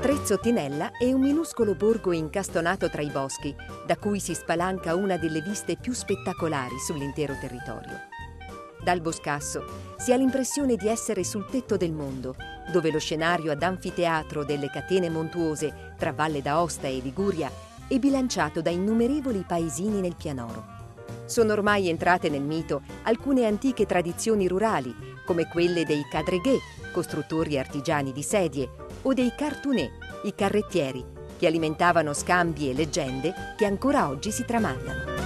Brezzottinella è un minuscolo borgo incastonato tra i boschi, da cui si spalanca una delle viste più spettacolari sull'intero territorio. Dal Boscasso si ha l'impressione di essere sul tetto del mondo, dove lo scenario ad anfiteatro delle catene montuose tra Valle d'Aosta e Liguria è bilanciato da innumerevoli paesini nel pianoro. Sono ormai entrate nel mito alcune antiche tradizioni rurali, come quelle dei cadreghè, costruttori artigiani di sedie, o dei cartunè, i carrettieri, che alimentavano scambi e leggende che ancora oggi si tramandano.